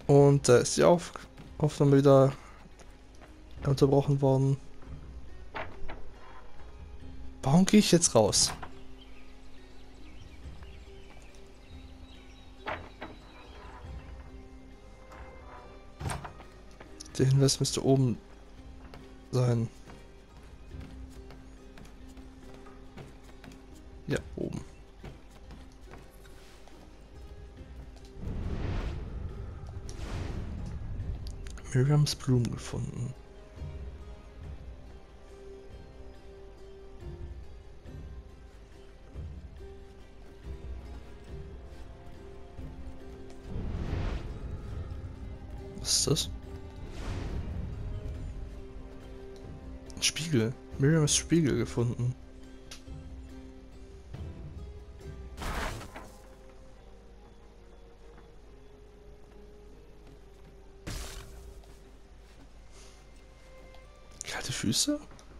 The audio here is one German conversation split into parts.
Und da ist die Aufnahme wieder unterbrochen worden. Warum gehe ich jetzt raus? Der Hinweis müsste oben sein. Ja, oben. Miriams Blumen gefunden. Was ist das? Ein Spiegel. Miriams Spiegel gefunden. Kalte Füße?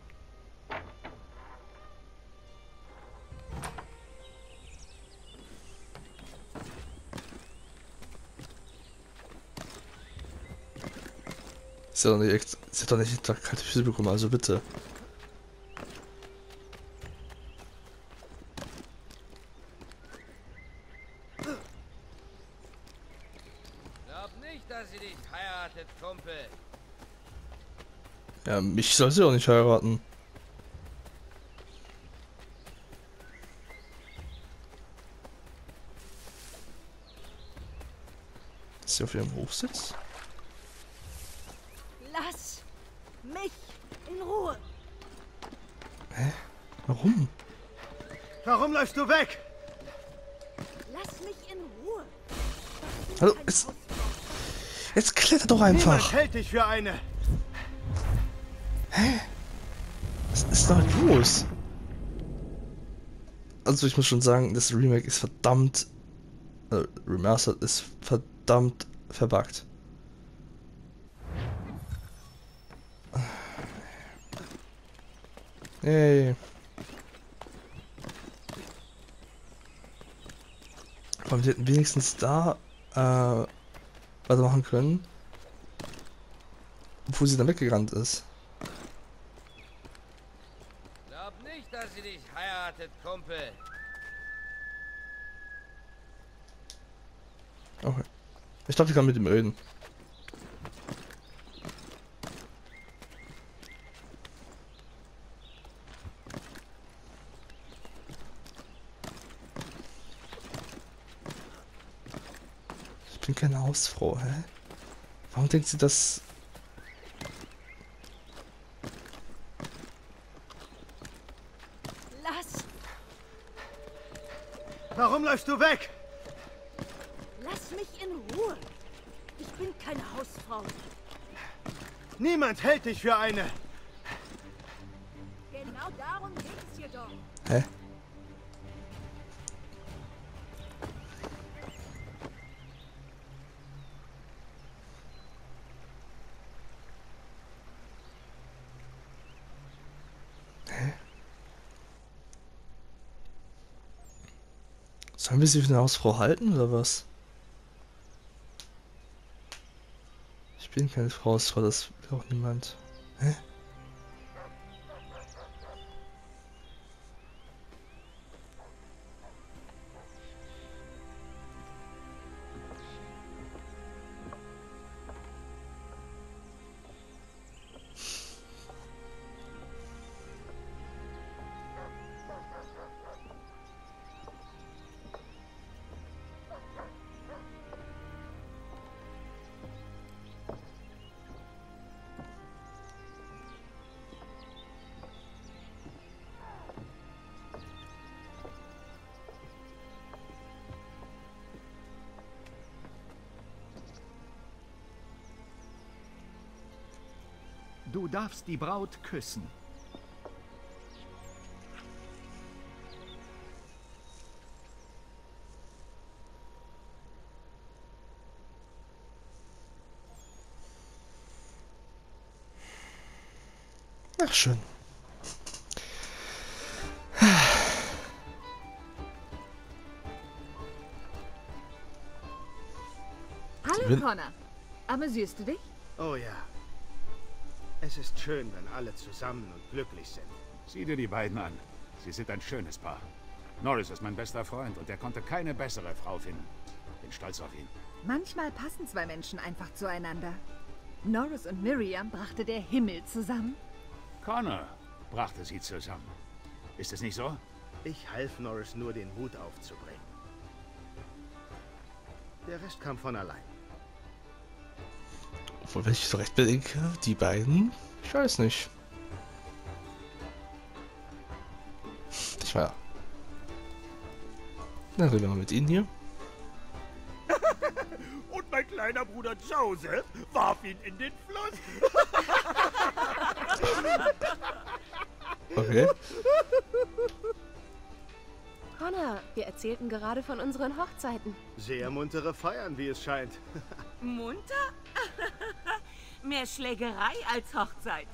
Sie hat doch nicht extra kalte Füße bekommen, also bitte. Glaub nicht, dass sie dich heiratet, Kumpel. Ja, mich soll sie auch nicht heiraten. Ist sie auf ihrem Hochsitz? Lass mich in Ruhe. Hä? Warum? Warum läufst du weg? Lass mich in Ruhe. Also, jetzt kletter doch einfach. Niemand hält dich für eine. Was ist da los? Also ich muss schon sagen, das Remake ist verdammt... Remastered ist verdammt verbuggt. Hey. Vor allem, die hätten wenigstens da weitermachen können, wo sie dann weggerannt ist. Glaub nicht, dass sie dich heiratet, Kumpel. Okay. Ich glaube, ich kann mit ihm reden. Ich bin keine Hausfrau, hä? Warum denkt sie das? Lass Warum läufst du weg? mich in Ruhe. Ich bin keine Hausfrau. Niemand hält dich für eine. Genau darum geht es hier doch. Hä? Sollen wir sie für eine Hausfrau halten oder was? Ich bin keine Hausfrau, das will auch niemand. Hä? Du darfst die Braut küssen. Ach schön. Hallo, Connor. Amüsierst du dich? Oh ja. Es ist schön, wenn alle zusammen und glücklich sind. Sieh dir die beiden an. Sie sind ein schönes Paar. Norris ist mein bester Freund und er konnte keine bessere Frau finden. Bin stolz auf ihn. Manchmal passen zwei Menschen einfach zueinander. Norris und Miriam brachte der Himmel zusammen. Connor brachte sie zusammen. Ist es nicht so? Ich half Norris nur, den Mut aufzubringen. Der Rest kam von allein. Obwohl, wenn ich so recht bedenke, die beiden, ich weiß nicht. Ich war. Dann reden wir mal mit Ihnen hier. Und mein kleiner Bruder Joseph warf ihn in den Fluss. Okay. Connor, wir erzählten gerade von unseren Hochzeiten. Sehr muntere Feiern, wie es scheint. Munter? Mehr Schlägerei als Hochzeit.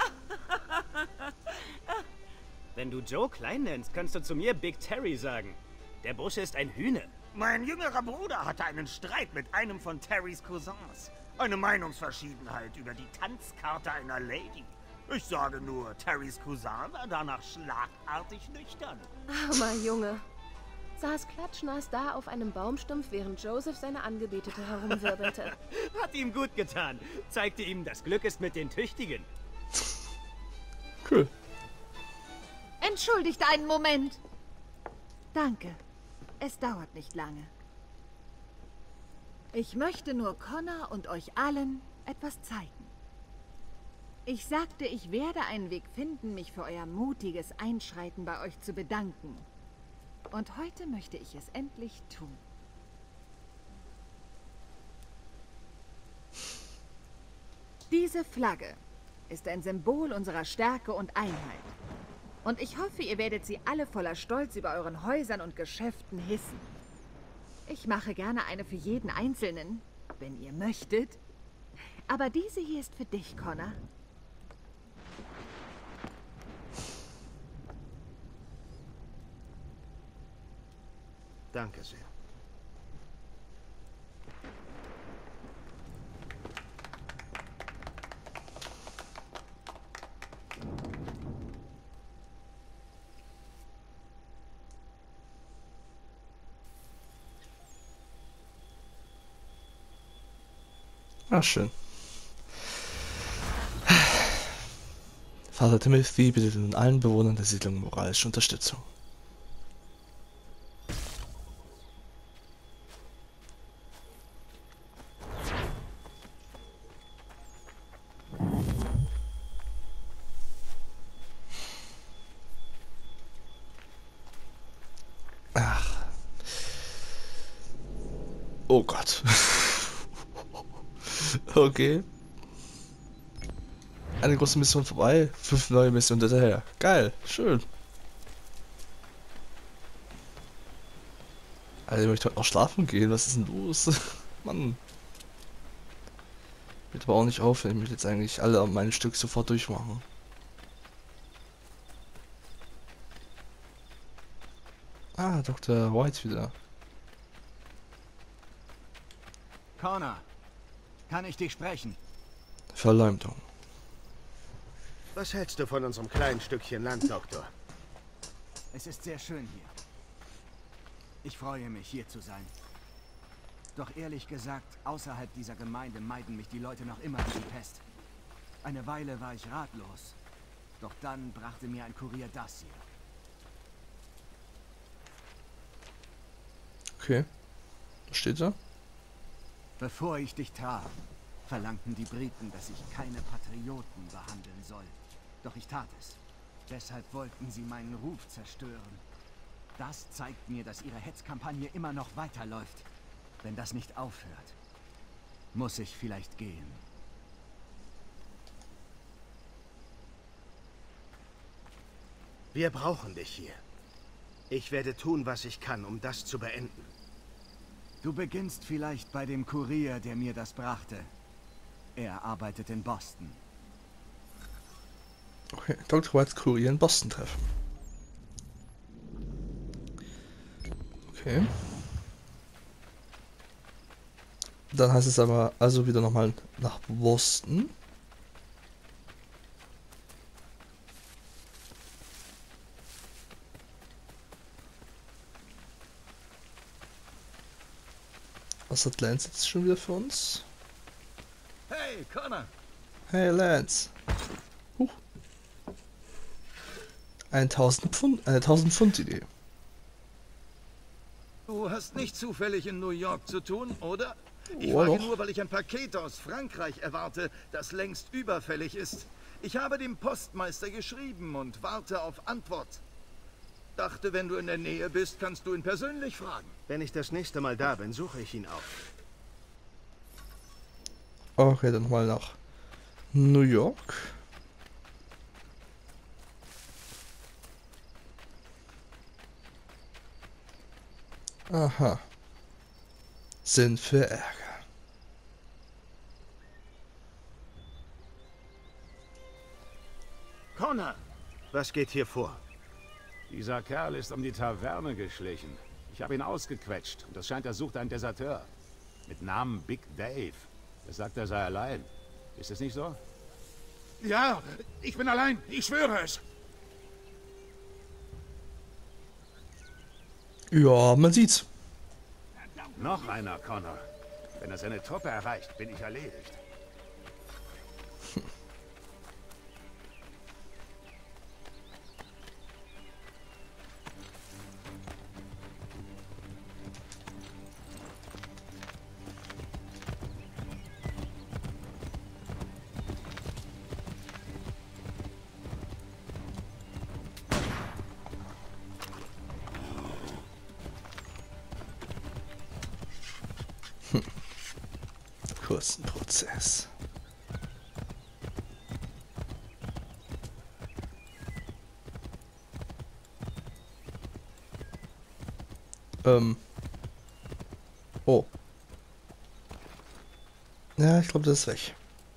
Wenn du Joe klein nennst, kannst du zu mir Big Terry sagen. Der Bursche ist ein Hühne. Mein jüngerer Bruder hatte einen Streit mit einem von Terrys Cousins. Eine Meinungsverschiedenheit über die Tanzkarte einer Lady. Ich sage nur, Terrys Cousin war danach schlagartig nüchtern. Armer Junge. Saß klatschnass da auf einem Baumstumpf, während Joseph seine Angebetete herumwirbelte. Hat ihm gut getan. Zeigte ihm, das Glück ist mit den Tüchtigen. Cool. Entschuldigt einen Moment. Danke. Es dauert nicht lange. Ich möchte nur Connor und euch allen etwas zeigen. Ich sagte, ich werde einen Weg finden, mich für euer mutiges Einschreiten bei euch zu bedanken. Und heute möchte ich es endlich tun. Diese Flagge ist ein Symbol unserer Stärke und Einheit. Und ich hoffe, ihr werdet sie alle voller Stolz über euren Häusern und Geschäften hissen. Ich mache gerne eine für jeden Einzelnen, wenn ihr möchtet. Aber diese hier ist für dich, Connor. Danke sehr. Ah, schön. Vater Timothy bittet nun allen Bewohnern der Siedlung moralische Unterstützung. Ach. Oh Gott. Okay. Eine große Mission vorbei, 5 neue Missionen hinterher. Geil, schön. Also ich möchte heute noch schlafen gehen, was ist denn los? Mann. Wird aber auch nicht aufhören, ich möchte jetzt eigentlich alle meine Stück sofort durchmachen. Ah, Dr. White wieder. Connor, kann ich dich sprechen? Verleumdung. Was hältst du von unserem kleinen Stückchen Land, Doktor? Es ist sehr schön hier. Ich freue mich, hier zu sein. Doch ehrlich gesagt, außerhalb dieser Gemeinde meiden mich die Leute noch immer wie die Pest. Eine Weile war ich ratlos. Doch dann brachte mir ein Kurier das hier. Okay. Was steht da? Bevor ich dich traf, verlangten die Briten, dass ich keine Patrioten behandeln soll. Doch ich tat es. Deshalb wollten sie meinen Ruf zerstören. Das zeigt mir, dass ihre Hetzkampagne immer noch weiterläuft. Wenn das nicht aufhört, muss ich vielleicht gehen. Wir brauchen dich hier. Ich werde tun, was ich kann, um das zu beenden. Du beginnst vielleicht bei dem Kurier, der mir das brachte. Er arbeitet in Boston. Okay, Dr. Whites Kurier in Boston treffen. Okay. Dann heißt es aber also wieder nochmal nach Boston. Was hat Lance jetzt schon wieder für uns? Hey, Connor! Hey Lance! 1000 Pfund, 1000 Pfund Idee. Du hast nicht zufällig in New York zu tun, oder? Ich Oh, frage doch. nur, weil ich ein Paket aus Frankreich erwarte, das längst überfällig ist. Ich habe dem Postmeister geschrieben und warte auf Antwort. Dachte, wenn du in der Nähe bist, kannst du ihn persönlich fragen. Wenn ich das nächste Mal da bin, suche ich ihn auf. Okay, dann mal nach New York. Aha. Sinn für Ärger. Connor! Was geht hier vor? Dieser Kerl ist um die Taverne geschlichen. Ich habe ihn ausgequetscht und es scheint, er sucht einen Deserteur. Mit Namen Big Dave. Er sagt, er sei allein. Ist es nicht so? Ja, ich bin allein. Ich schwöre es. Ja, man sieht's. Noch einer, Connor. Wenn er seine Truppe erreicht, bin ich erledigt. Kurzen Prozess. Oh. Ja, ich glaube, das ist weg.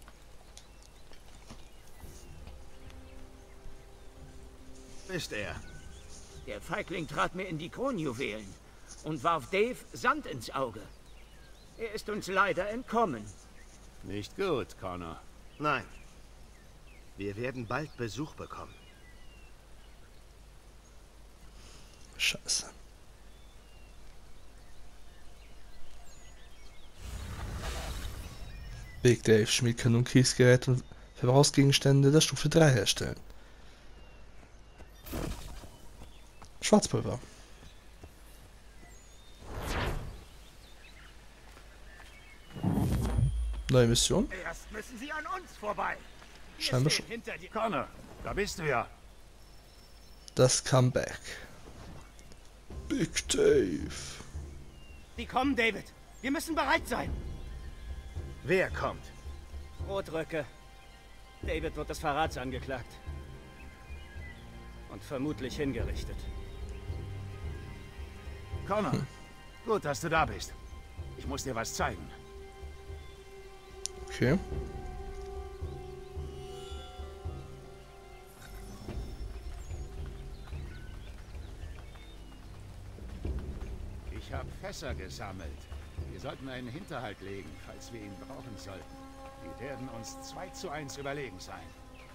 Ist er? Der Feigling trat mir in die Kronjuwelen und warf Dave Sand ins Auge. Er ist uns leider entkommen. Nicht gut, Connor. Nein. Wir werden bald Besuch bekommen. Scheiße. Big Dave schmiedet Kanonkriegsgeräte und Verbrauchsgegenstände der Stufe 3 herstellen. Schwarzpulver. Neue Mission? Erst müssen sie an uns vorbei. Scheinbar schon. Hinter dir. Connor, da bist du ja. Das Comeback. Big Dave. Die kommen, David. Wir müssen bereit sein. Wer kommt? Rotröcke. David wird des Verrats angeklagt. Und vermutlich hingerichtet. Connor, gut, dass du da bist. Ich muss dir was zeigen. Okay. Ich habe Fässer gesammelt. Wir sollten einen Hinterhalt legen, falls wir ihn brauchen sollten. Die werden uns 2:1 überlegen sein.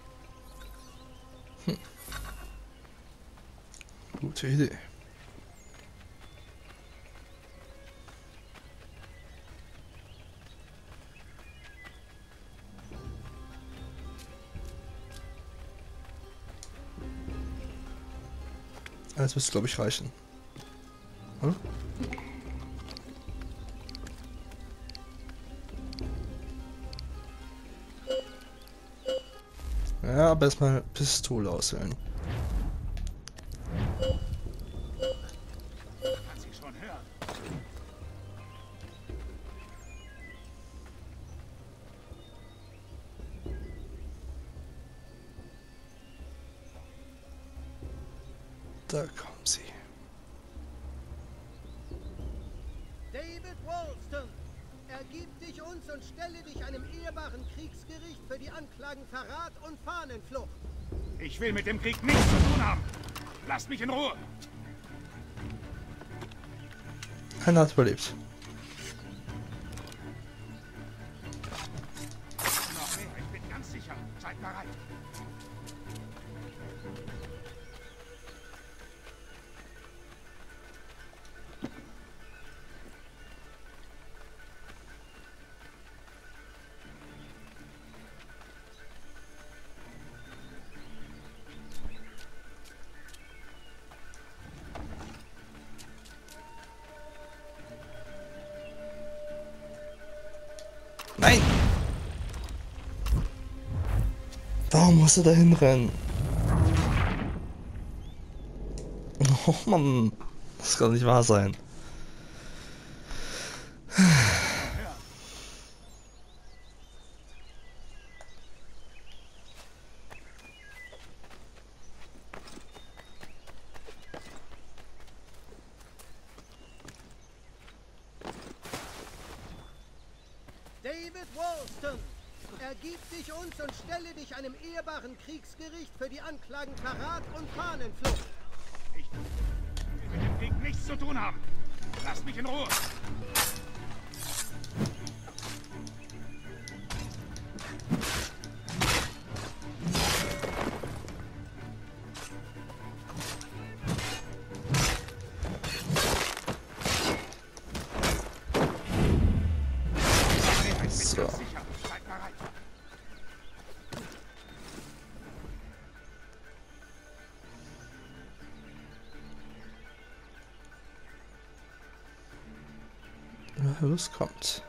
Gute Idee. Das müsste, glaube ich, reichen. Hm? Ja, aber erstmal Pistole auswählen. Kann sie schon hören. Da kommen sie. David Walston, ergib dich uns und stelle dich einem ehrbaren Kriegsgericht für die Anklagen Verrat und Fahnenflucht. Ich will mit dem Krieg nichts zu tun haben. Lasst mich in Ruhe. Einer hat überlebt. Nein! Warum muss er da hinrennen? Oh Mann, das kann nicht wahr sein. David Wollston, ergib dich uns und stelle dich einem ehrbaren Kriegsgericht für die Anklagen Verrat und Fahnenflucht. Ich will mit dem Krieg nichts zu tun haben. Lasst mich in Ruhe. So. Ja, los kommt.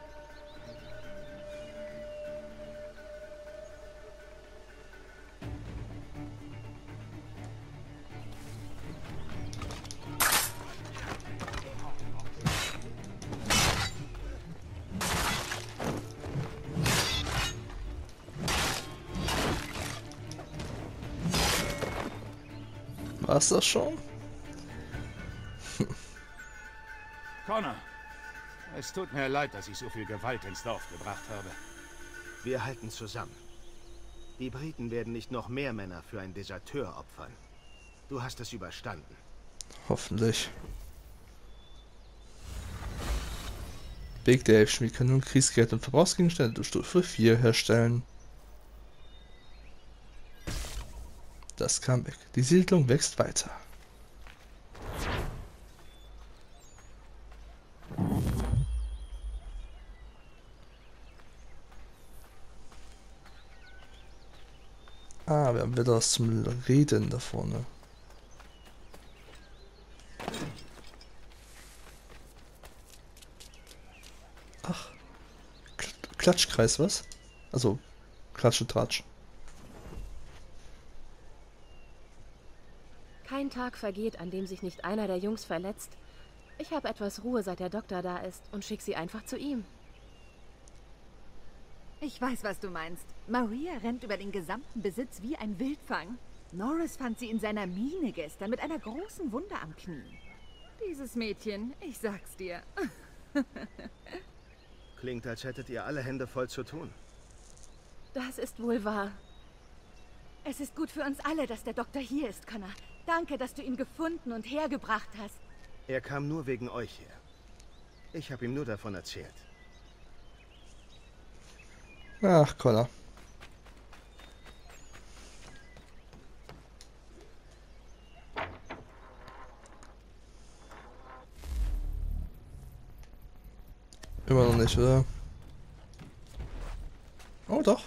War's das schon? Connor, es tut mir leid, dass ich so viel Gewalt ins Dorf gebracht habe. Wir halten zusammen. Die Briten werden nicht noch mehr Männer für einen Deserteur opfern. Du hast es überstanden. Hoffentlich. Big Dave Schmied kann nun Kriegsgerät und Verbrauchsgegenstände durch Stufe 4 herstellen. Das Comeback. Die Siedlung wächst weiter. Ah, wir haben wieder was zum Reden da vorne. Ach. Klatschkreis, was? Also, Klatsch und Tratsch. Kein Tag vergeht, an dem sich nicht einer der Jungs verletzt. Ich habe etwas Ruhe, seit der Doktor da ist, und schicke sie einfach zu ihm. Ich weiß, was du meinst. Maria rennt über den gesamten Besitz wie ein Wildfang. Norris fand sie in seiner Mine gestern mit einer großen Wunde am Knie. Dieses Mädchen, ich sag's dir. Klingt, als hättet ihr alle Hände voll zu tun. Das ist wohl wahr. Es ist gut für uns alle, dass der Doktor hier ist, Connor. Danke, dass du ihn gefunden und hergebracht hast. Er kam nur wegen euch her. Ich habe ihm nur davon erzählt. Ach, Connor. Immer noch nicht, oder? Oh, doch.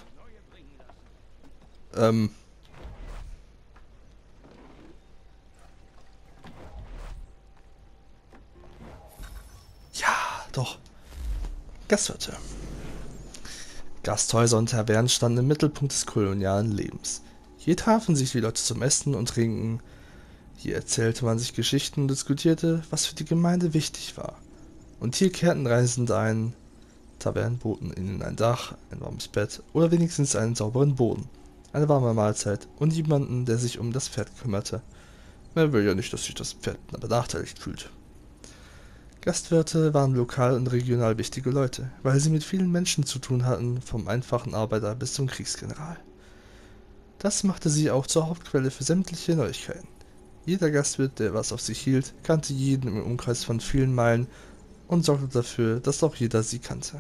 Ja, doch. Gastwirte. Gasthäuser und Tavernen standen im Mittelpunkt des kolonialen Lebens. Hier trafen sich die Leute zum Essen und Trinken. Hier erzählte man sich Geschichten und diskutierte, was für die Gemeinde wichtig war. Und hier kehrten Reisende ein. Tavernen boten ihnen ein Dach, ein warmes Bett oder wenigstens einen sauberen Boden, eine warme Mahlzeit und jemanden, der sich um das Pferd kümmerte. Man will ja nicht, dass sich das Pferd benachteiligt fühlt. Gastwirte waren lokal und regional wichtige Leute, weil sie mit vielen Menschen zu tun hatten, vom einfachen Arbeiter bis zum Kriegsgeneral. Das machte sie auch zur Hauptquelle für sämtliche Neuigkeiten. Jeder Gastwirt, der was auf sich hielt, kannte jeden im Umkreis von vielen Meilen und sorgte dafür, dass auch jeder sie kannte.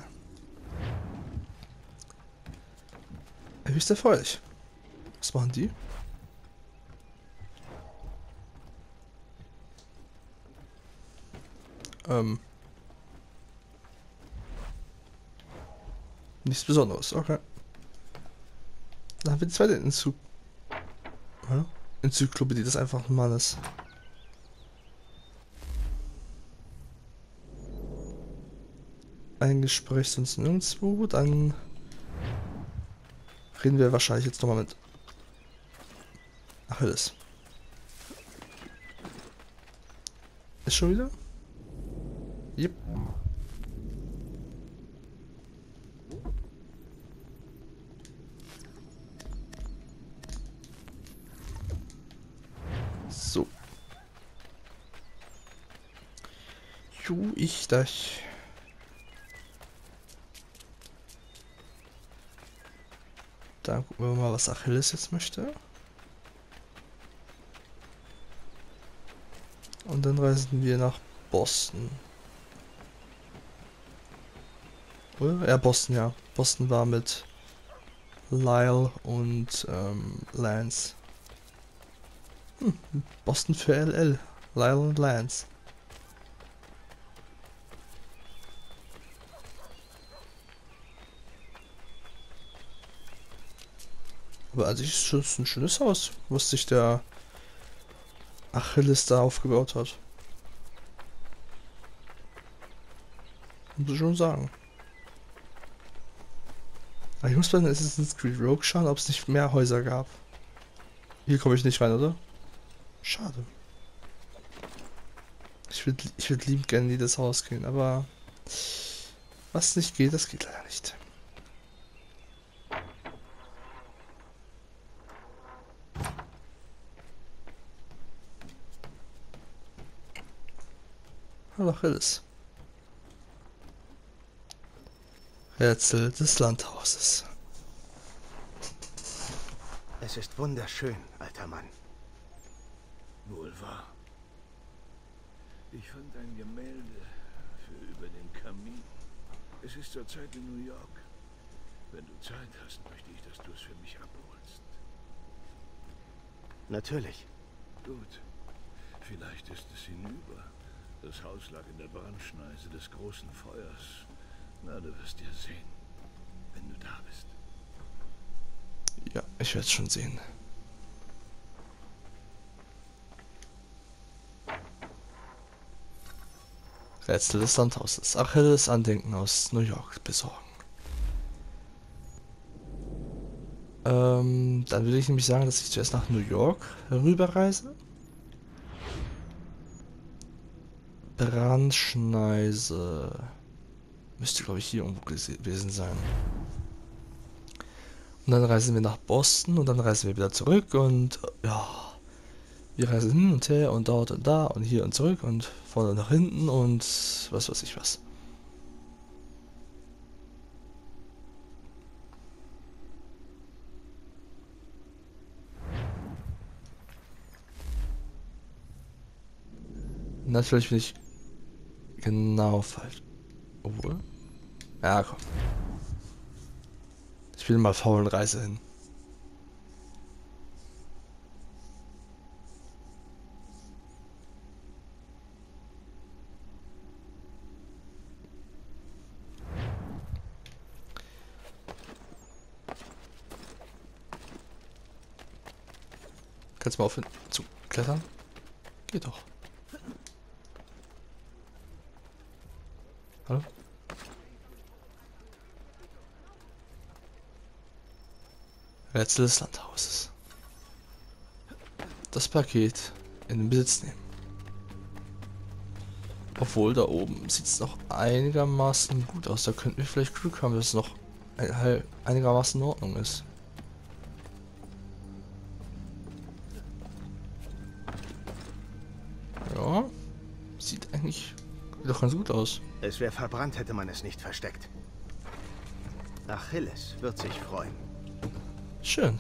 Höchst erfreulich. Was machen die? Nichts Besonderes, okay. Dann haben wir die zweite Enzyklopädie, das einfach normal ist. ein Gespräch sonst nirgendwo, dann reden wir wahrscheinlich jetzt nochmal mit Achilles. Ist schon wieder? Yep. So. Jo, ich das. Dann gucken wir mal, was Achilles jetzt möchte. Und dann reisen wir nach Boston. Oder? Ja, Boston, ja. Boston war mit Lyle und Lance. Boston für LL. Lyle und Lance. Aber an sich ist es ein schönes Haus, was sich der Achilles da aufgebaut hat. Muss ich schon sagen. Aber ich muss bei Assassin's Creed Rogue schauen, ob es nicht mehr Häuser gab. Hier komme ich nicht rein, oder? Schade. Ich würd liebend gerne in jedes Haus gehen, aber was nicht geht, das geht leider nicht. Hallo Achilles. Rätsel des Landhauses. Es ist wunderschön, alter Mann. Wohl wahr. Ich fand ein Gemälde für über den Kamin. Es ist zurzeit in New York. Wenn du Zeit hast, möchte ich, dass du es für mich abholst. Natürlich. Gut. Vielleicht ist es hinüber. Das Haus lag in der Brandschneise des großen Feuers. Na, du wirst ja sehen, wenn du da bist. Ja, ich werde es schon sehen. Rätsel des Landhauses. Achilles Andenken aus New York besorgen. Dann würde ich nämlich sagen, dass ich zuerst nach New York rüberreise. Brandschneise. Müsste, glaube ich, hier irgendwo gewesen sein. Und dann reisen wir nach Boston und dann reisen wir wieder zurück und ja, wir reisen hin und her und dort und da und hier und zurück und vorne nach hinten und was weiß ich was. Natürlich bin ich genau falsch. Obwohl. Ja, komm. Ich will mal faulen Reise hin. Kannst du mal aufhören zu klettern? Geht doch. Hallo? Rätsel des Landhauses. Das Paket in den Besitz nehmen. Obwohl, da oben sieht es noch einigermaßen gut aus. Da könnten wir vielleicht Glück haben, dass es noch einigermaßen in Ordnung ist. Ja, sieht eigentlich doch ganz gut aus. Es wäre verbrannt, hätte man es nicht versteckt. Achilles wird sich freuen. Schön.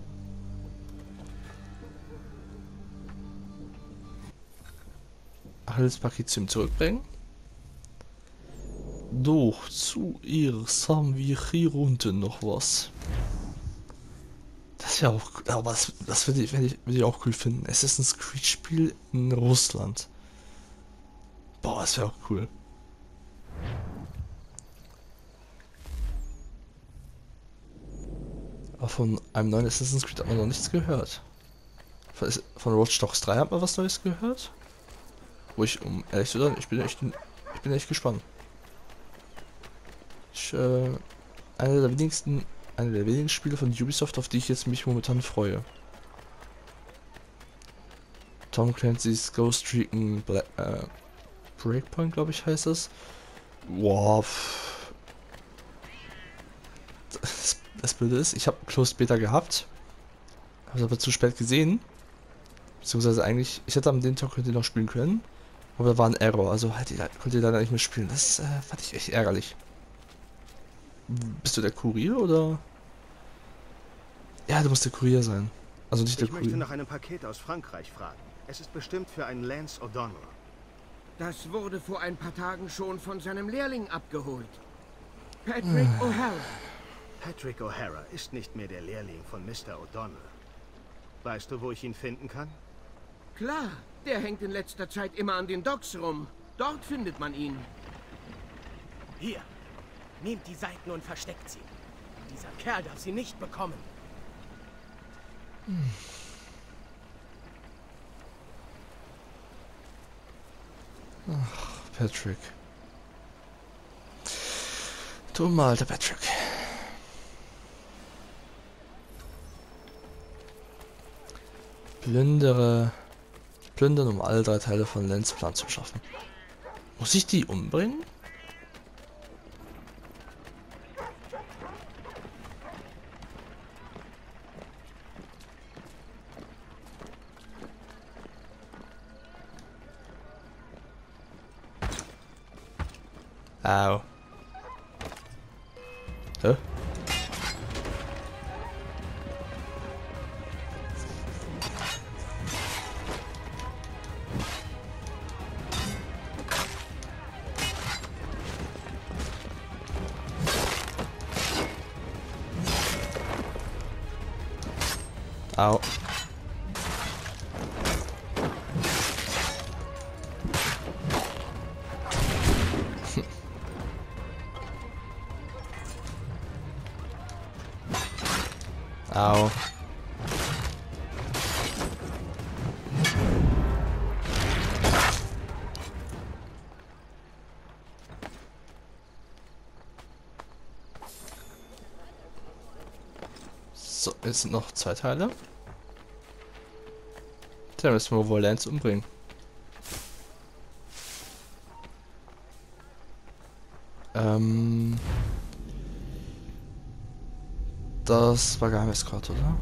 Achilles Paket zu ihm zurückbringen. Doch, zuerst haben wir hier unten noch was. Das wäre auch, aber das würde ich auch cool finden. Assassin's Creed Spiel in Russland. Boah, das wäre auch cool. Aber von einem neuen Assassin's Creed hat man noch nichts gehört. Von Watch Dogs 3 hat man was Neues gehört. Wo ich, um ehrlich zu sein, ich bin echt gespannt. Eine der wenigen Spiele von Ubisoft, auf die ich jetzt mich momentan freue. Tom Clancy's Ghost Recon Breakpoint, glaube ich, heißt es. Wow. Das Blöde ist, ich habe Closed Beta gehabt, habe es aber zu spät gesehen. Beziehungsweise eigentlich, ich hätte am den Tag noch spielen können, aber da war ein Error, also halt, konnte ich leider nicht mehr spielen. Das fand ich echt ärgerlich. Bist du der Kurier oder? Ja, du musst der Kurier sein. Also nicht der Ich Kurier. möchte nach einem Paket aus Frankreich fragen. Es ist bestimmt für einen Lance O'Donnell. Das wurde vor ein paar Tagen schon von seinem Lehrling abgeholt. Patrick O'Hara. Patrick O'Hara ist nicht mehr der Lehrling von Mr. O'Donnell. Weißt du, wo ich ihn finden kann? Klar, der hängt in letzter Zeit immer an den Docks rum. Dort findet man ihn. Hier, nehmt die Seiten und versteckt sie. Dieser Kerl darf sie nicht bekommen. Ach, Patrick. Dummer alter Patrick. Plündern, um alle 3 Teile von Lens Plan zu schaffen. Muss ich die umbringen? Au. Hä? Au. Au. So, jetzt sind noch 2 Teile. Dann müssen wir wohl Lance umbringen. Das war Geheimniscode, oder?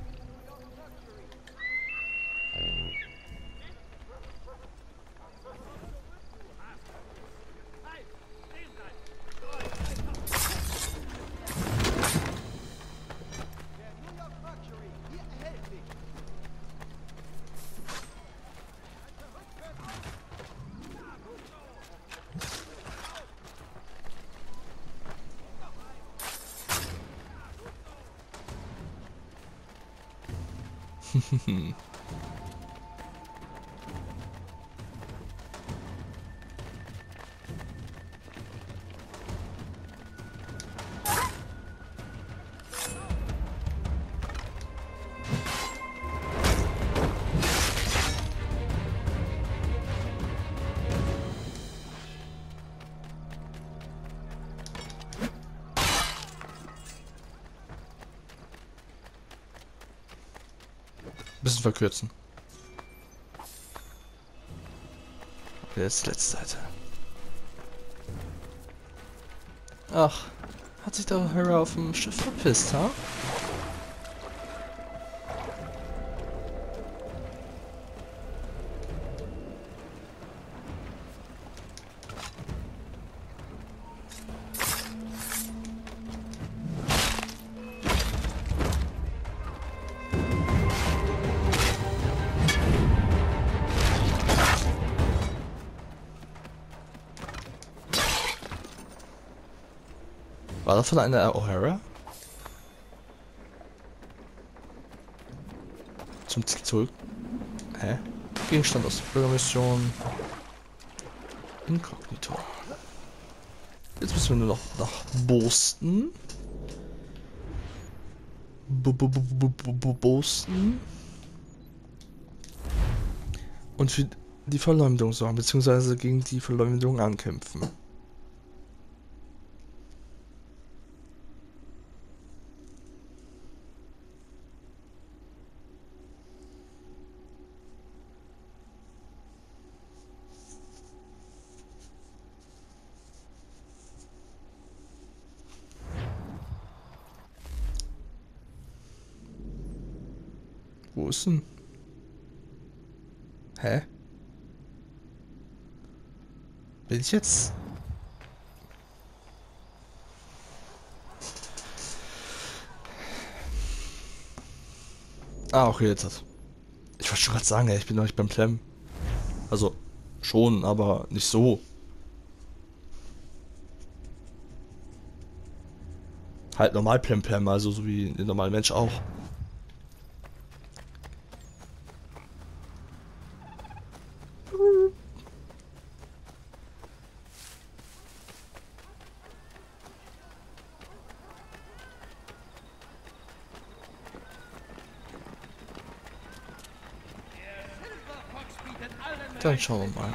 Bisschen verkürzen. Jetzt die letzte Seite. Ach, hat sich der O'Hara auf dem Schiff verpisst, ha? War das von einer O'Hara? Zum Ziel zurück. Hä? Gegenstand aus der Bürgermission. Inkognito. Jetzt müssen wir nur noch nach Boston. Boston. Und für die Verleumdung sorgen, beziehungsweise gegen die Verleumdung ankämpfen. Wo ist denn? Hä? Bin ich jetzt? Ah, okay, jetzt. Ich wollte schon gerade sagen, ey, ich bin noch nicht beim Plem. Also, schon, aber nicht so. Halt normal Plem, also so wie ein normaler Mensch auch. Dann schauen wir mal.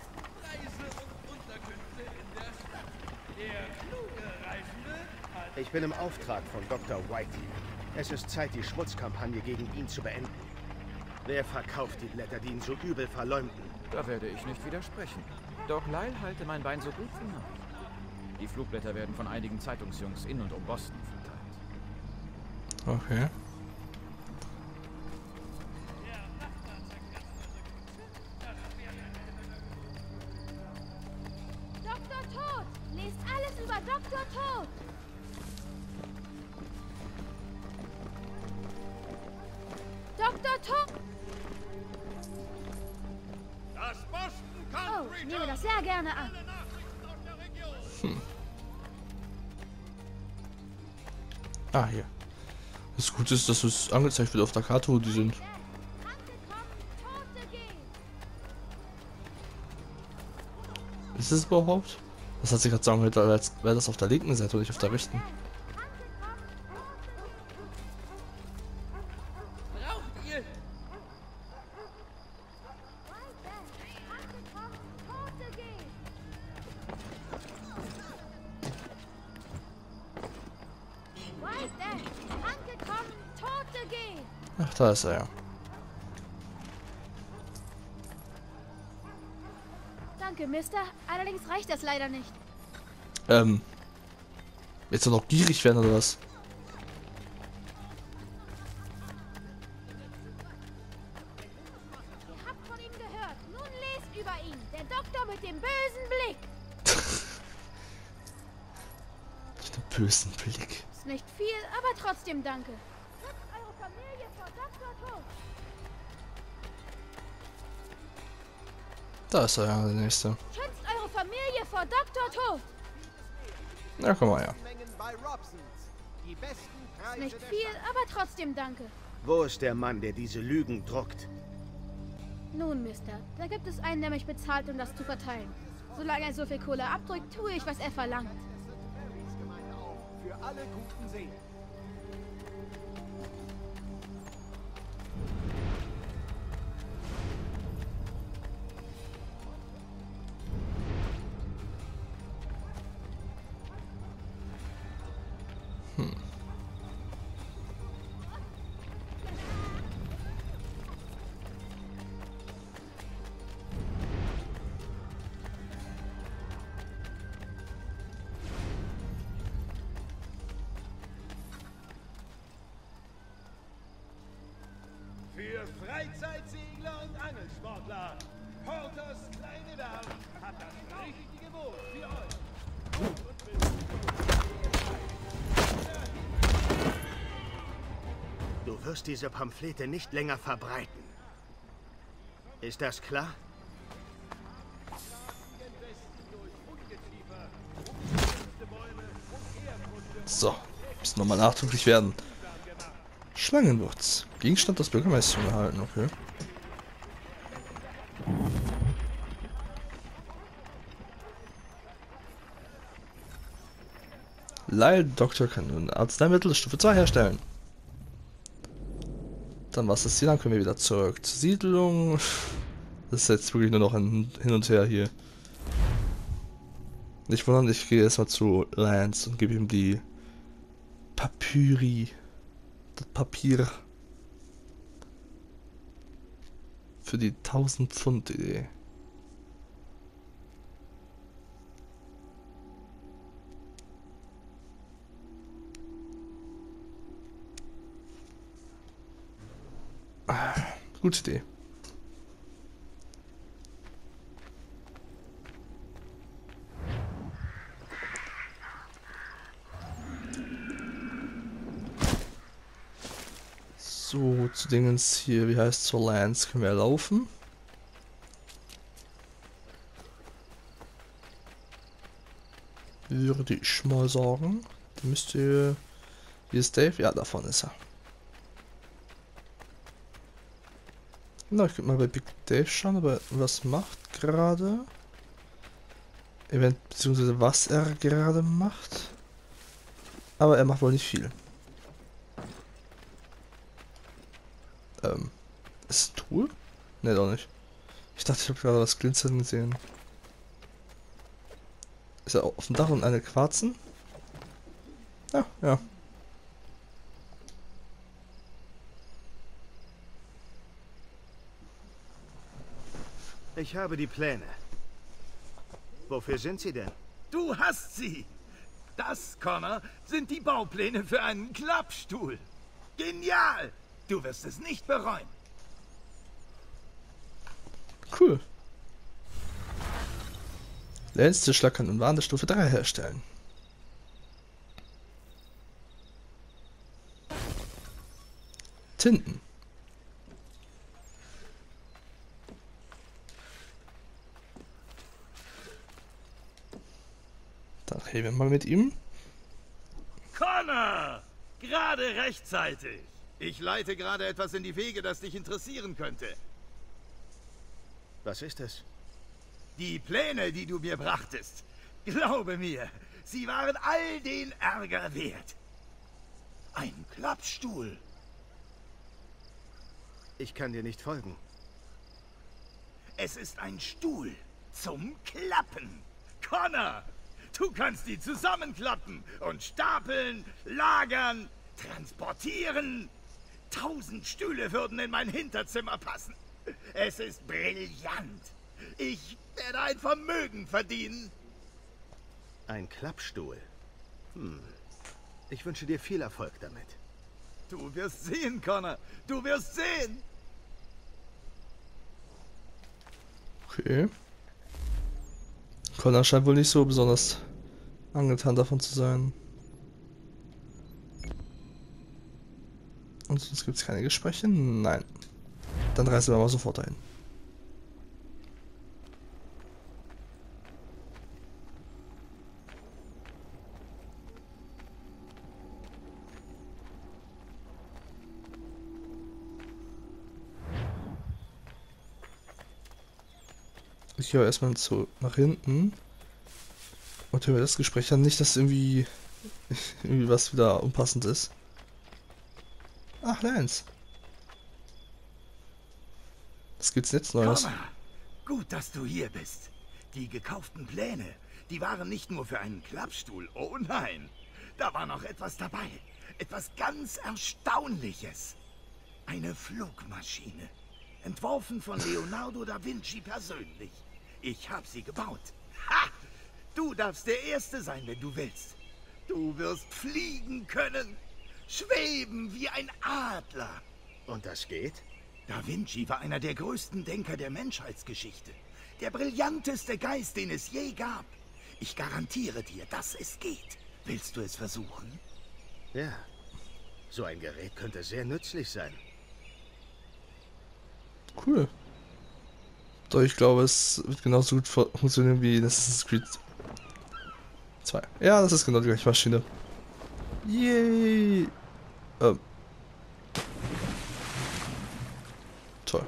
Ich bin im Auftrag von Dr. White. Es ist Zeit, die Schmutzkampagne gegen ihn zu beenden. Wer verkauft die Blätter, die ihn so übel verleumden? Da werde ich nicht widersprechen. Doch Lyle halte mein Bein so gut wie noch. Die Flugblätter werden von einigen Zeitungsjungs in und um Boston verteilt. Okay. Dr. Tod! Lest alles über Dr. Tod! Dr. Tod! Das Boston Country Oh, ich nehme das sehr gerne an. Ah, hier. Das Gute ist, dass es angezeigt wird auf der Karte, wo die sind. Ist es überhaupt? Das hat sich gerade sagen, als wäre das auf der linken Seite und nicht auf der rechten. Braucht ihr? Angekommen, Tote gehen! Ach, da ist er ja. Danke, Mister. Allerdings reicht das leider nicht. Jetzt soll noch gierig werden oder was? Ihr habt von ihm gehört. Nun lest über ihn. Der Doktor mit dem bösen Blick. Mit dem bösen Blick. Ist nicht viel, aber trotzdem danke. Schützt eure Familie vor Dr. Tod. Da ist er ja, der nächste. Schützt eure Familie vor Dr. Tod. Na, komm mal her. Ist nicht viel, aber trotzdem danke. Wo ist der Mann, der diese Lügen druckt? Nun, Mister, da gibt es einen, der mich bezahlt, um das zu verteilen. Solange er so viel Kohle abdrückt, tue ich, was er verlangt. Für alle guten Seelen. Für Freizeitsegler und Angelsportler. Porters kleine Dame hat das richtige Boot für euch. Du wirst diese Pamphlete nicht länger verbreiten. Ist das klar? So, müssen nochmal nachdrücklich werden. Schlangenwurz. Gegenstand des Bürgermeisters erhalten, okay. Lyle Doktor kann nun Arzneimittel Stufe 2 herstellen. Dann war es das hier, dann können wir wieder zurück zur Siedlung. Das ist jetzt wirklich nur noch ein Hin und Her hier. Nicht wundern, ich gehe erstmal zu Lance und gebe ihm die Papyri. Das Papier. Für die 1000 Pfund Idee. Gute Idee. So, zu Dingens hier, wie heißt zur Lance, können wir laufen. Würde ich mal sagen. Da müsste... Hier ist Dave, ja, da vorne ist er. Na, ich könnte mal bei Big Dave schauen, aber was macht gerade? Beziehungsweise was er gerade macht. Aber er macht wohl nicht viel. Ist es ein Tool? Ne, doch nicht. Ich dachte, ich habe gerade was glitzern gesehen. Ist er auf dem Dach und eine Quarzen? Ja, ja. Ich habe die Pläne. Wofür sind sie denn? Du hast sie! Das, Connor, sind die Baupläne für einen Klappstuhl. Genial! Du wirst es nicht bereuen. Cool. Lance Tischler kann in Waren Stufe 3 herstellen. Tinten. Dann reden wir mal mit ihm. Connor! Gerade rechtzeitig. Ich leite gerade etwas in die Wege, das dich interessieren könnte. Was ist es? Die Pläne, die du mir brachtest. Glaube mir, sie waren all den Ärger wert. Ein Klappstuhl. Ich kann dir nicht folgen. Es ist ein Stuhl zum Klappen. Connor, du kannst die zusammenklappen und stapeln, lagern, transportieren. 1000 Stühle würden in mein Hinterzimmer passen. Es ist brillant. Ich werde ein Vermögen verdienen. Ein Klappstuhl? Ich wünsche dir viel Erfolg damit. Du wirst sehen, Connor. Du wirst sehen. Okay. Connor scheint wohl nicht so besonders angetan davon zu sein. Und sonst gibt es keine Gespräche? Nein. Dann reisen wir mal sofort dahin. Ich gehe erstmal so nach hinten und höre mir das Gespräch an. Nicht, dass irgendwie was wieder unpassend ist. Ach, Lance. Was gibt's jetzt Neues? Connor, gut, dass du hier bist. Die gekauften Pläne, die waren nicht nur für einen Klappstuhl. Oh nein, da war noch etwas dabei. Etwas ganz Erstaunliches. Eine Flugmaschine. Entworfen von Leonardo da Vinci persönlich. Ich habe sie gebaut. Ha! Du darfst der Erste sein, wenn du willst. Du wirst fliegen können. Schweben wie ein Adler. Und das geht? Da Vinci war einer der größten Denker der Menschheitsgeschichte. Der brillanteste Geist, den es je gab. Ich garantiere dir, dass es geht. Willst du es versuchen? Ja. So ein Gerät könnte sehr nützlich sein. Cool. Doch ich glaube, es wird genauso gut funktionieren wie Assassin's Creed 2. Ja, das ist genau die gleiche Maschine. Yay! Toll.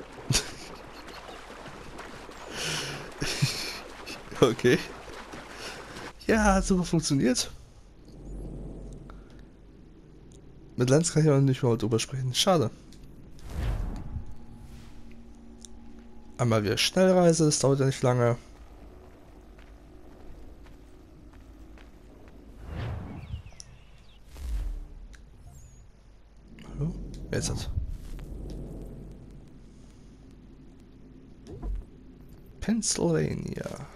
Okay. Ja, hat super funktioniert. Mit Lance kann ich aber nicht mehr drüber sprechen. Schade. Einmal wieder Schnellreise, das dauert ja nicht lange. Hallo? Wer ist das? Pennsylvania.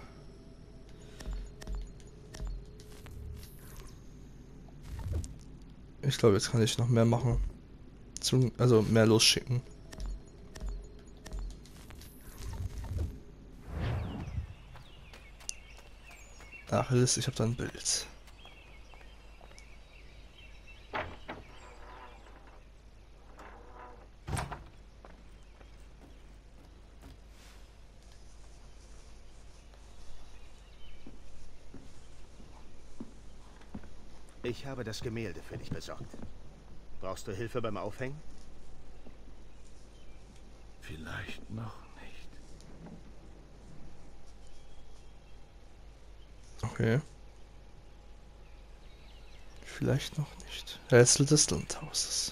Ich glaube, jetzt kann ich noch mehr machen. Also mehr losschicken. Achilles, ich habe da ein Bild. Ich habe das Gemälde für dich besorgt. Brauchst du Hilfe beim Aufhängen? Vielleicht noch nicht. Okay. Vielleicht noch nicht. Rätsel des Landhauses.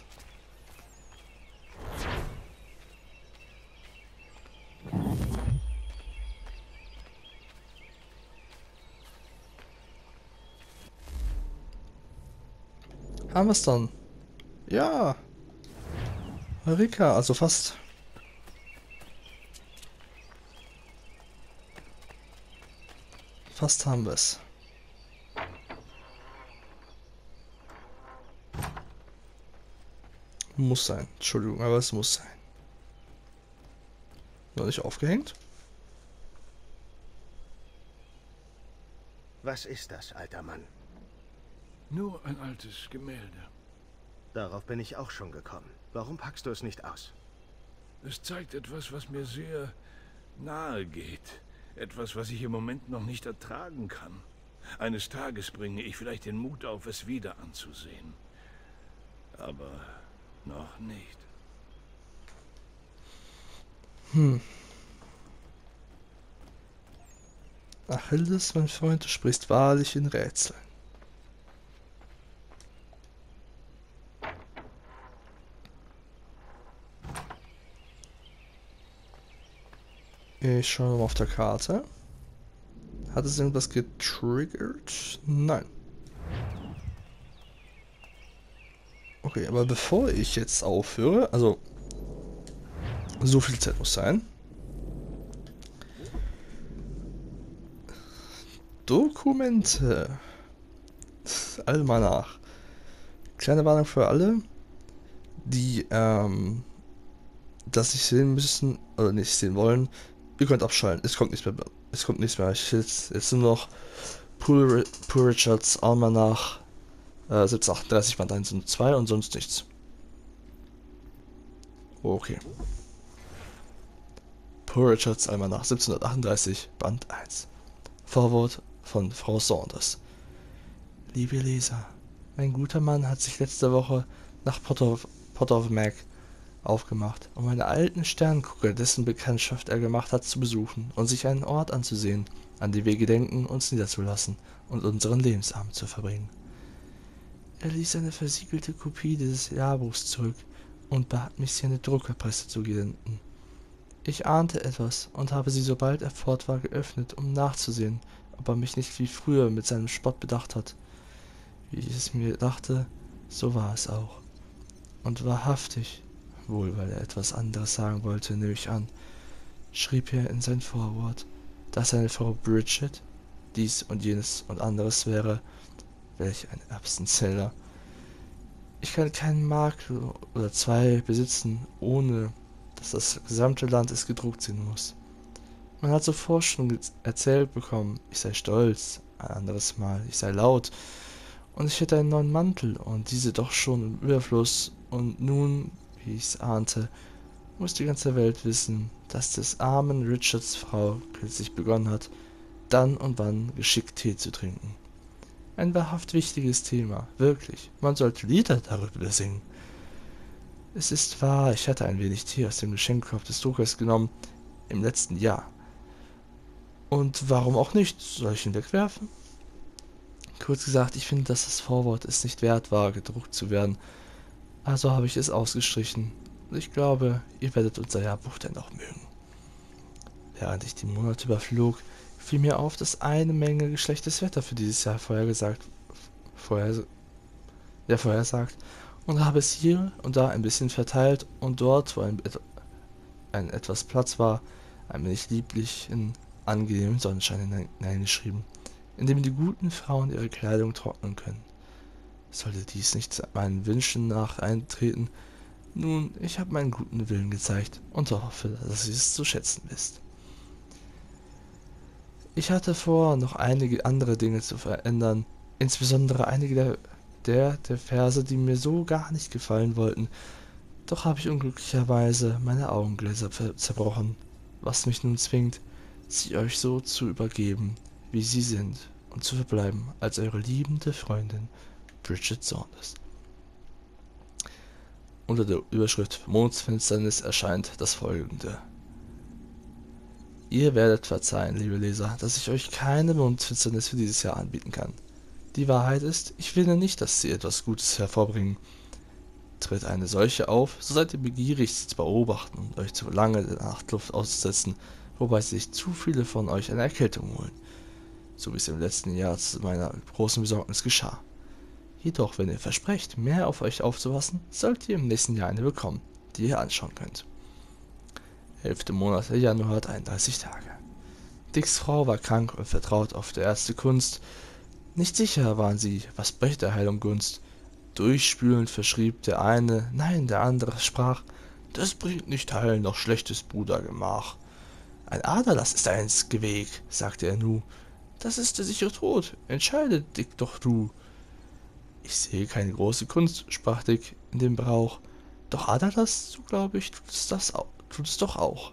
Haben wir es dann? Ja! Eureka, also fast. Fast haben wir es. Muss sein. Entschuldigung, aber es muss sein. Noch nicht aufgehängt? Was ist das, alter Mann? Nur ein altes Gemälde. Darauf bin ich auch schon gekommen. Warum packst du es nicht aus? Es zeigt etwas, was mir sehr nahe geht. Etwas, was ich im Moment noch nicht ertragen kann. Eines Tages bringe ich vielleicht den Mut auf, es wieder anzusehen. Aber noch nicht. Achilles, mein Freund, du sprichst wahrlich in Rätseln. Ich schaue mal auf der Karte. Hat es irgendwas getriggert? Nein. Okay, aber bevor ich jetzt aufhöre, also so viel Zeit muss sein. Dokumente. Almanach. Kleine Warnung für alle, die das nicht sehen müssen oder nicht sehen wollen. Ihr könnt abschalten. Es kommt nichts mehr. Es kommt nichts mehr. Jetzt nur noch Poor Richards Almanach 1738 Band 1 und 2 und sonst nichts. Okay. Poor Richards Almanach 1738 Band 1. Vorwort von Frau Saunders. Liebe Leser, mein guter Mann hat sich letzte Woche nach Pot of Mag aufgemacht, um einen alten Sterngucker, dessen Bekanntschaft er gemacht hat, zu besuchen und sich einen Ort anzusehen, an den wir gedenken, uns niederzulassen und unseren Lebensabend zu verbringen. Er ließ eine versiegelte Kopie dieses Jahrbuchs zurück und bat mich, sie an die Druckerpresse zu senden. Ich ahnte etwas und habe sie, sobald er fort war, geöffnet, um nachzusehen, ob er mich nicht wie früher mit seinem Spott bedacht hat. Wie ich es mir dachte, so war es auch. Und wahrhaftig, wohl weil er etwas anderes sagen wollte, nehme ich an, schrieb er in sein Vorwort, dass seine Frau Bridget dies und jenes und anderes wäre. Welch ein Erbsenzähler. Ich kann keinen Mark oder zwei besitzen, ohne dass das gesamte Land es gedruckt sehen muss. Man hat sofort schon erzählt bekommen, ich sei stolz, ein anderes Mal, ich sei laut, und ich hätte einen neuen Mantel und diese doch schon im Überfluss, und nun, wie ich's ahnte, muss die ganze Welt wissen, dass des armen Richards Frau kürzlich begonnen hat, dann und wann geschickt Tee zu trinken. Ein wahrhaft wichtiges Thema, wirklich. Man sollte Lieder darüber singen. Es ist wahr, ich hatte ein wenig Tee aus dem Geschenkkorb des Druckers genommen, im letzten Jahr. Und warum auch nicht? Soll ich ihn wegwerfen? Kurz gesagt, ich finde, dass das Vorwort es nicht wert war, gedruckt zu werden. Also habe ich es ausgestrichen. Und ich glaube, ihr werdet unser Jahrbuch dennoch mögen. Während ich die Monate überflog, fiel mir auf, dass eine Menge geschlechtes Wetter für dieses Jahr vorhersagt und habe es hier und da ein bisschen verteilt und dort, wo ein etwas Platz war, ein wenig lieblichen, angenehmen Sonnenschein hineingeschrieben, in dem die guten Frauen ihre Kleidung trocknen können. Sollte dies nicht meinen Wünschen nach eintreten, nun, ich habe meinen guten Willen gezeigt und hoffe, dass ihr es zu schätzen wisst. Ich hatte vor, noch einige andere Dinge zu verändern, insbesondere einige der Verse, die mir so gar nicht gefallen wollten. Doch habe ich unglücklicherweise meine Augengläser zerbrochen, was mich nun zwingt, sie euch so zu übergeben, wie sie sind, und zu verbleiben als eure liebende Freundin Bridget Saunders. Unter der Überschrift Mondfinsternis erscheint das folgende. Ihr werdet verzeihen, liebe Leser, dass ich euch keine Mondfinsternis für dieses Jahr anbieten kann. Die Wahrheit ist, ich finde nicht, dass sie etwas Gutes hervorbringen. Tritt eine solche auf, so seid ihr begierig, sie zu beobachten und euch zu lange der Nachtluft auszusetzen, wobei sich zu viele von euch eine Erkältung holen, so wie es im letzten Jahr zu meiner großen Besorgnis geschah. Jedoch, wenn ihr versprecht, mehr auf euch aufzupassen, sollt ihr im nächsten Jahr eine bekommen, die ihr anschauen könnt. 11. Monat, der Januar hat 31 Tage. Dicks Frau war krank und vertraut auf der Ärzte Kunst. Nicht sicher waren sie, was brächte Heilung Gunst. Durchspülend verschrieb der eine, nein, der andere sprach, das bringt nicht Heil, noch schlechtes Brudergemach. Ein Aderlass ist eins Geweg, sagte er nu. Das ist der sichere Tod, entscheide, Dick, doch du. Ich sehe keine große Kunst, sprach Dick in dem Brauch. Doch Aderlass, so glaube ich, tut es doch auch.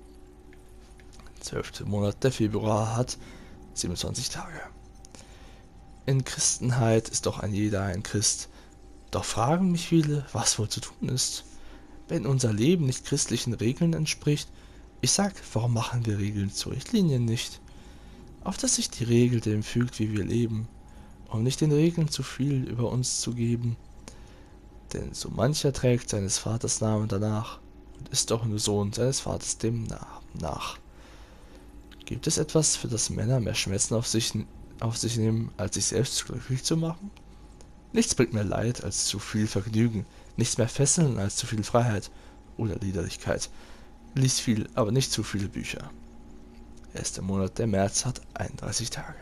12. Monat, der Februar hat 27 Tage. In Christenheit ist doch ein jeder ein Christ. Doch fragen mich viele, was wohl zu tun ist. Wenn unser Leben nicht christlichen Regeln entspricht, ich sag, warum machen wir Regeln zu Richtlinien nicht? Auf dass sich die Regel dem fügt, wie wir leben, um nicht den Regeln zu viel über uns zu geben. Denn so mancher trägt seines Vaters Namen danach und ist doch nur Sohn seines Vaters dem nach. Gibt es etwas, für das Männer mehr Schmerzen auf sich nehmen, als sich selbst glücklich zu machen? Nichts bringt mehr Leid als zu viel Vergnügen, nichts mehr Fesseln als zu viel Freiheit oder Liederlichkeit. Lies viel, aber nicht zu viele Bücher. 1. Monat, der März hat 31 Tage.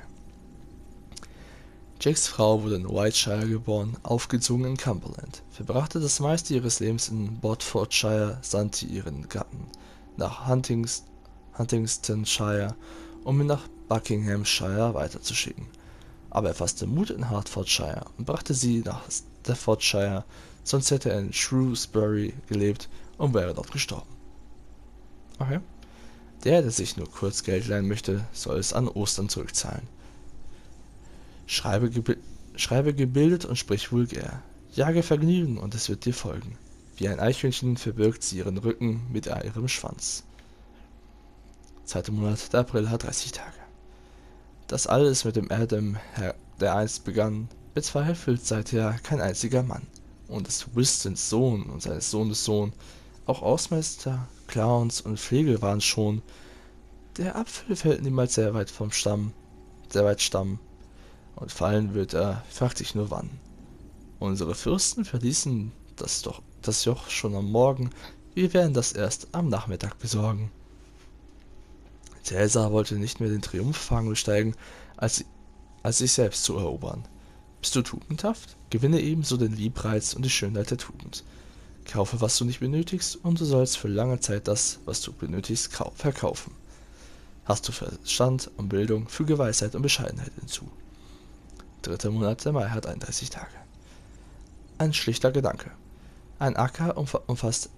Jacks Frau wurde in Whiteshire geboren, aufgezogen in Cumberland, verbrachte das meiste ihres Lebens in Bedfordshire, sandte ihren Gatten nach Huntingdonshire, um ihn nach Buckinghamshire weiterzuschicken. Aber er fasste Mut in Hertfordshire und brachte sie nach Staffordshire, sonst hätte er in Shrewsbury gelebt und wäre dort gestorben. Okay. Der sich nur kurz Geld leihen möchte, soll es an Ostern zurückzahlen. Schreibe gebildet und sprich vulgär. Jage Vergnügen und es wird dir folgen. Wie ein Eichhörnchen verbirgt sie ihren Rücken mit ihrem Schwanz. 2. Monat, der April hat 30 Tage. Das alles mit dem Adam, der einst begann, bezweifelt seither kein einziger Mann. Und des Wistons Sohn und seines Sohnes Sohn, auch Hausmeister, Clowns und Flegel waren schon. Der Apfel fällt niemals sehr weit Stamm, und fallen wird er, fragt sich nur wann. Unsere Fürsten verließen das Joch schon am Morgen, wir werden das erst am Nachmittag besorgen. Cäsar wollte nicht mehr den Triumphwagen besteigen, als sich selbst zu erobern. Bist du tugendhaft? Gewinne ebenso den Liebreiz und die Schönheit der Tugend. Kaufe, was du nicht benötigst, und du sollst für lange Zeit das, was du benötigst, verkaufen. Hast du Verstand und Bildung, füge Weisheit und Bescheidenheit hinzu. 3. Monat, der Mai hat 31 Tage. Ein schlichter Gedanke. Ein Acker umfasst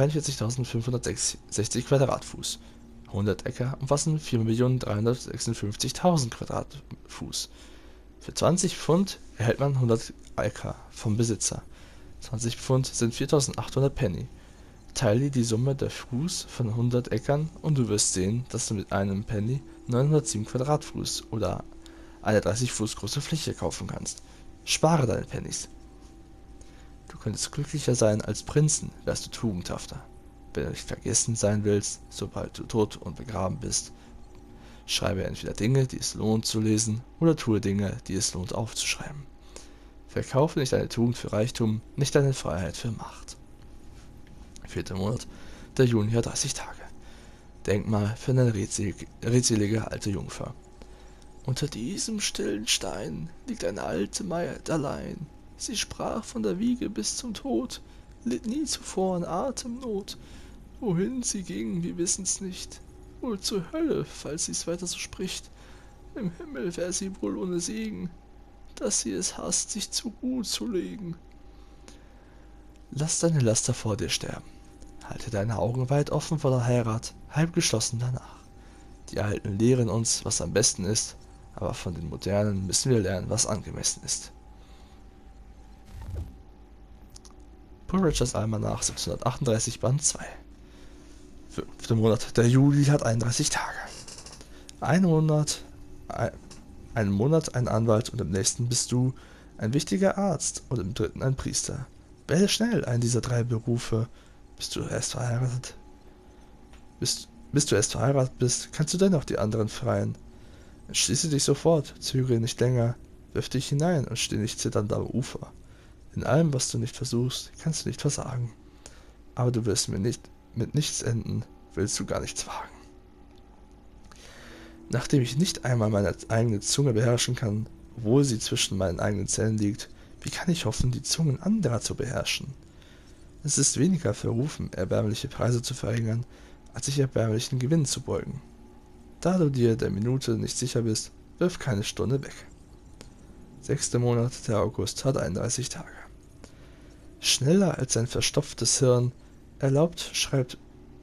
43.560 Quadratfuß. 100 Äcker umfassen 4.356.000 Quadratfuß. Für 20 Pfund erhält man 100 Äcker vom Besitzer. 20 Pfund sind 4.800 Penny. Teile die Summe der Fuß von 100 Äckern und du wirst sehen, dass du mit einem Penny 907 Quadratfuß oder eine 30 Fuß große Fläche kaufen kannst. Spare deine Pennies. Du könntest glücklicher sein als Prinzen, wärst du tugendhafter. Wenn du nicht vergessen sein willst, sobald du tot und begraben bist, schreibe entweder Dinge, die es lohnt zu lesen, oder tue Dinge, die es lohnt aufzuschreiben. Verkaufe nicht deine Tugend für Reichtum, nicht deine Freiheit für Macht. 4. Monat, der Juni hat 30 Tage. Denkmal für eine redselige alte Jungfer. Unter diesem stillen Stein liegt eine alte Maid allein. Sie sprach von der Wiege bis zum Tod, litt nie zuvor an Atemnot. Wohin sie ging, wir wissen's nicht. Wohl zur Hölle, falls sie's weiter so spricht. Im Himmel wäre sie wohl ohne Segen, dass sie es hasst, sich zur Ruhe zu legen. Lass deine Laster vor dir sterben. Halte deine Augen weit offen vor der Heirat, halb geschlossen danach. Die Alten lehren uns, was am besten ist, aber von den Modernen müssen wir lernen, was angemessen ist. Poor Richards Almanach 1738 Band 2. 5. Monat. Der Juli hat 31 Tage. Einen Monat ein Anwalt und im nächsten bist du ein wichtiger Arzt und im dritten ein Priester. Wähle schnell einen dieser 3 Berufe. Bis du erst verheiratet bist, kannst du dennoch die anderen freien. Entschließe dich sofort, zögere nicht länger, wirf dich hinein und steh nicht zitternd am Ufer. In allem, was du nicht versuchst, kannst du nicht versagen. Aber du wirst mit nichts enden, willst du gar nichts wagen. Nachdem ich nicht einmal meine eigene Zunge beherrschen kann, obwohl sie zwischen meinen eigenen Zähnen liegt, wie kann ich hoffen, die Zungen anderer zu beherrschen? Es ist weniger verrufen, erbärmliche Preise zu verringern, als sich erbärmlichen Gewinn zu beugen. Da du dir der Minute nicht sicher bist, wirf keine Stunde weg. 6. Monat, der August, hat 31 Tage. Schneller als ein verstopftes Hirn erlaubt, schreibt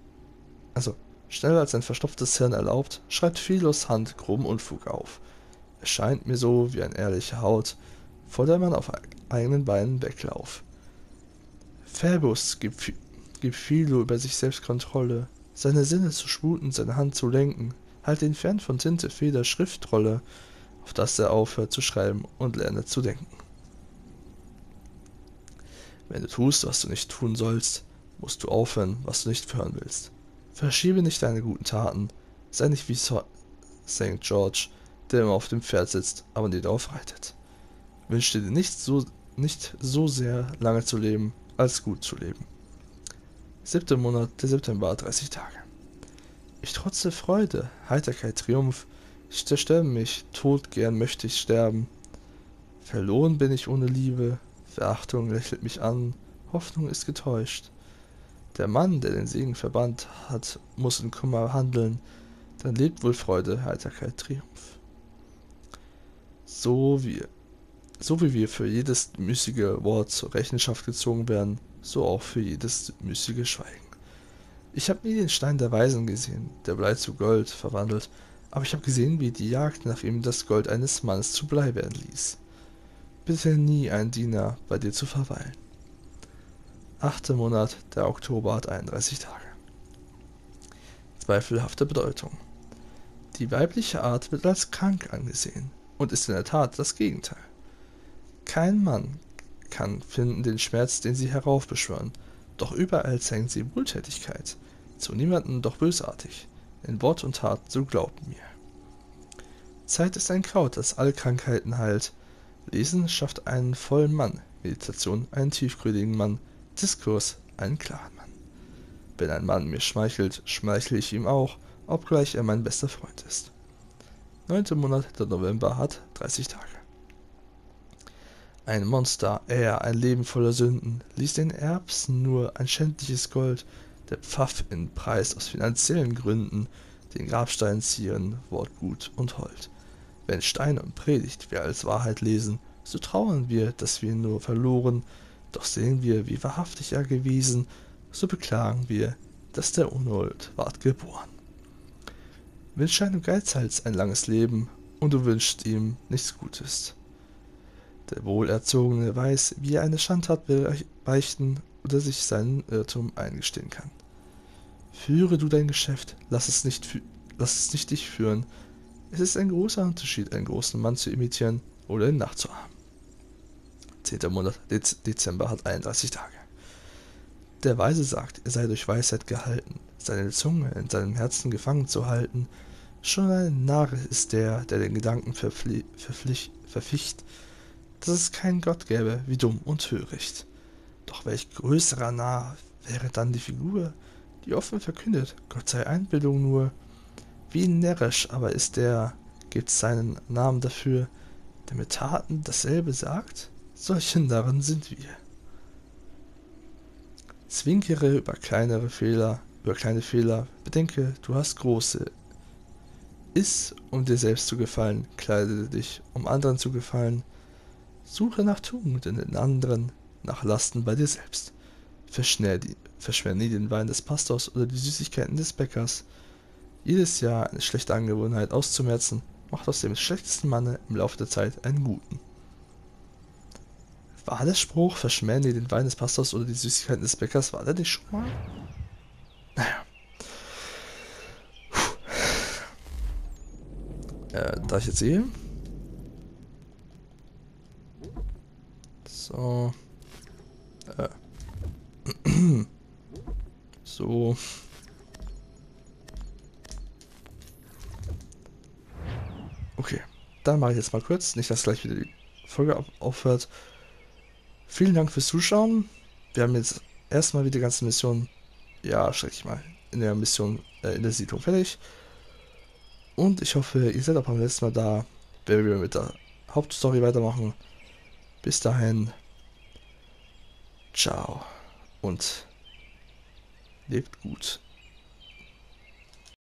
Philos Hand groben Unfug auf. Es scheint mir so wie ein ehrliche Haut, vor der man auf eigenen Beinen weglauf. Phoebus gibt Philo über sich selbst Kontrolle, seine Sinne zu sputen, seine Hand zu lenken, halt ihn fern von Tinte, Feder, Schriftrolle, auf dass er aufhört zu schreiben und lerne zu denken. Wenn du tust, was du nicht tun sollst, musst du aufhören, was du nicht hören willst. Verschiebe nicht deine guten Taten, sei nicht wie St. George, der immer auf dem Pferd sitzt, aber nie darauf reitet. Wünsche dir nicht so sehr lange zu leben, als gut zu leben. 7. Monat, der September hat 30 Tage. Ich trotze Freude, Heiterkeit, Triumph, ich zersterbe mich, tot gern möchte ich sterben. Verloren bin ich ohne Liebe, Verachtung lächelt mich an, Hoffnung ist getäuscht. Der Mann, der den Segen verbannt hat, muss in Kummer handeln, dann lebt wohl Freude, Heiterkeit, Triumph. So wie wir für jedes müßige Wort zur Rechenschaft gezogen werden, so auch für jedes müßige Schweigen. Ich habe nie den Stein der Weisen gesehen, der Blei zu Gold verwandelt, aber ich habe gesehen, wie die Jagd nach ihm das Gold eines Mannes zu Blei werden ließ. Bitte nie ein Diener bei dir zu verweilen. 8. Monat, der Oktober hat 31 Tage. Zweifelhafte Bedeutung. Die weibliche Art wird als krank angesehen und ist in der Tat das Gegenteil. Kein Mann kann finden den Schmerz, den sie heraufbeschwören, doch überall zeigen sie Wohltätigkeit, zu niemandem doch bösartig, in Wort und Tat, so glaubt mir. Zeit ist ein Kraut, das alle Krankheiten heilt. Lesen schafft einen vollen Mann, Meditation einen tiefgründigen Mann, Diskurs einen klaren Mann. Wenn ein Mann mir schmeichelt, schmeichle ich ihm auch, obgleich er mein bester Freund ist. 9. Monat, der November, hat 30 Tage. Ein Monster, ein Leben voller Sünden, ließ den Erbsen nur ein schändliches Gold, der Pfaff in Preis aus finanziellen Gründen, den Grabstein zieren, Wortgut und Hold. Wenn Stein und Predigt wir als Wahrheit lesen, so trauern wir, dass wir nur verloren, doch sehen wir, wie wahrhaftig er gewesen, so beklagen wir, dass der Unhold ward geboren. Wünsche einem Geizhals ein langes Leben, und du wünschst ihm nichts Gutes. Der Wohlerzogene weiß, wie er eine Schandtat beichten oder sich seinen Irrtum eingestehen kann. Führe du dein Geschäft, lass es nicht dich führen. Es ist ein großer Unterschied, einen großen Mann zu imitieren oder ihn nachzuahmen. 10. Monat, Dezember, hat 31 Tage. Der Weise sagt, er sei durch Weisheit gehalten, seine Zunge in seinem Herzen gefangen zu halten. Schon ein Narr ist der den Gedanken verficht, dass es keinen Gott gäbe, wie dumm und töricht. Doch welch größerer Narr wäre dann die Figur, die offen verkündet, Gott sei Einbildung nur. Wie närrisch aber ist der, gibt seinen Namen dafür, der mit Taten dasselbe sagt? Solche Narren sind wir. Zwinkere über kleine Fehler, bedenke, du hast große. Iss, um dir selbst zu gefallen, kleide dich, um anderen zu gefallen. Suche nach Tugend in den anderen, nach Lasten bei dir selbst. Verschmäh nie den Wein des Pastors oder die Süßigkeiten des Bäckers. Jedes Jahr eine schlechte Angewohnheit auszumerzen, macht aus dem schlechtesten Manne im Laufe der Zeit einen guten. War der Spruch, verschmäh nie den Wein des Pastors oder die Süßigkeiten des Bäckers, war der nicht schon mal? Naja. Da ich jetzt sehe. So. So. Okay. Dann mache ich jetzt mal kurz. Nicht, dass gleich wieder die Folge aufhört. Vielen Dank fürs Zuschauen. Wir haben jetzt erstmal wieder die ganze Mission. Ja, schrecklich mal. In der Mission, in der Siedlung fertig. Und ich hoffe, ihr seid auch beim letzten Mal da, wenn wir mit der Hauptstory weitermachen. Bis dahin. Ciao. Und lebt gut.